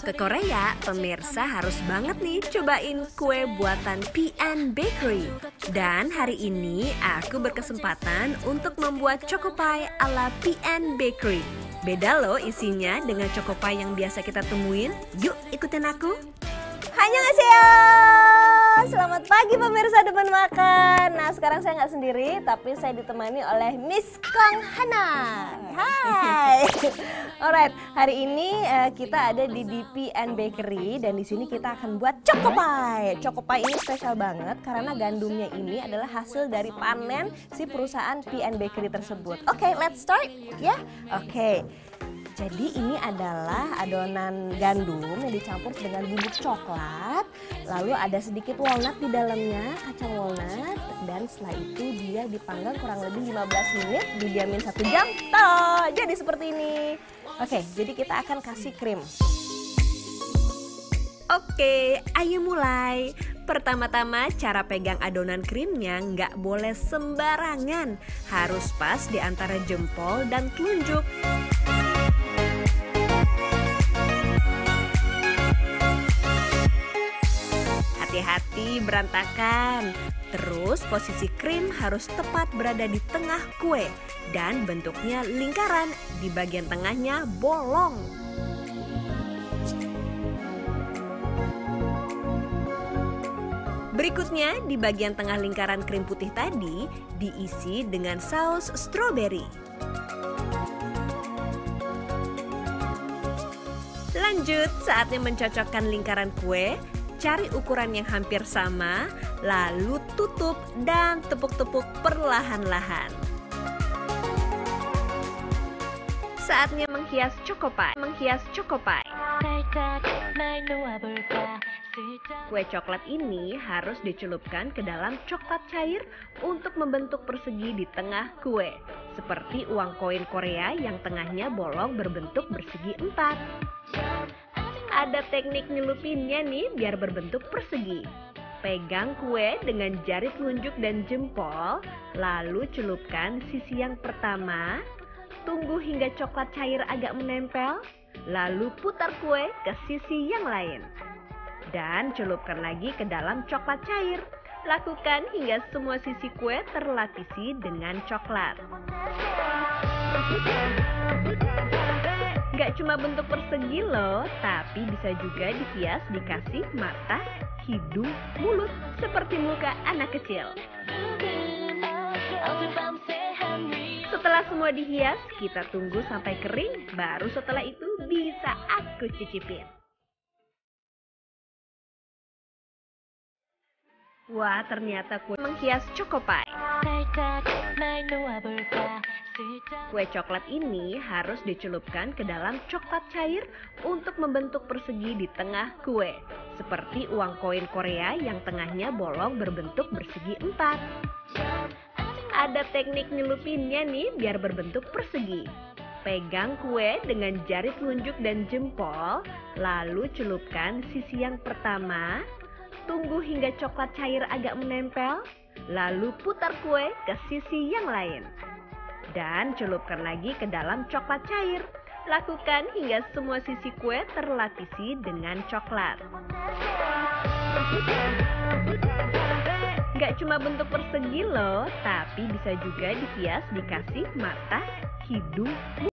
Kalau ke Korea, pemirsa harus banget nih cobain kue buatan P&N Bakery. Dan hari ini aku berkesempatan untuk membuat choco pie ala P&N Bakery. Beda loh isinya dengan choco pie yang biasa kita temuin. Yuk ikutin aku. Annyeonghaseyo! Selamat pagi pemirsa Depan Makan. Nah sekarang saya nggak sendiri, tapi saya ditemani oleh Miss Kang Hana. Hai. Alright, hari ini kita ada di P&N Bakery dan di sini kita akan buat choco pie. Choco pie ini spesial banget karena gandumnya ini adalah hasil dari panen si perusahaan P&N Bakery tersebut. Oke, let's start ya. Oke. Jadi ini adalah adonan gandum yang dicampur dengan bubuk coklat. Lalu ada sedikit walnut di dalamnya, kacang walnut. Dan setelah itu dia dipanggang kurang lebih 15 menit, didiamin 1 jam. Toh, jadi seperti ini. Oke, jadi kita akan kasih krim. Oke, ayo mulai. Pertama-tama cara pegang adonan krimnya nggak boleh sembarangan. Harus pas di antara jempol dan telunjuk. Hati-hati berantakan. Terus posisi krim harus tepat berada di tengah kue dan bentuknya lingkaran, di bagian tengahnya bolong. Berikutnya di bagian tengah lingkaran krim putih tadi diisi dengan saus stroberi. Lanjut, saatnya mencocokkan lingkaran kue. Cari ukuran yang hampir sama, lalu tutup dan tepuk-tepuk perlahan-lahan. Saatnya menghias choco pie. Kue coklat ini harus dicelupkan ke dalam coklat cair untuk membentuk persegi di tengah kue. Seperti uang koin Korea yang tengahnya bolong berbentuk persegi 4. Ada teknik nyelupinnya nih biar berbentuk persegi. Pegang kue dengan jari telunjuk dan jempol, lalu celupkan sisi yang pertama, tunggu hingga coklat cair agak menempel, lalu putar kue ke sisi yang lain. Dan celupkan lagi ke dalam coklat cair. Lakukan hingga semua sisi kue terlapisi dengan coklat. Gak cuma bentuk persegi loh, tapi bisa juga dihias dikasih mata, hidung, mulut, seperti muka anak kecil. Setelah semua dihias, kita tunggu sampai kering, baru setelah itu bisa aku cicipin. Wah, ternyata kue menghias choco pie. Kue coklat ini harus dicelupkan ke dalam coklat cair untuk membentuk persegi di tengah kue. Seperti uang koin Korea yang tengahnya bolong berbentuk persegi 4. Ada teknik nyelupinnya nih biar berbentuk persegi. Pegang kue dengan jari telunjuk dan jempol, lalu celupkan sisi yang pertama, tunggu hingga coklat cair agak menempel, lalu putar kue ke sisi yang lain. Dan celupkan lagi ke dalam coklat cair. Lakukan hingga semua sisi kue terlapisi dengan coklat. Gak cuma bentuk persegi loh, tapi bisa juga dihias dikasih mata, hidung,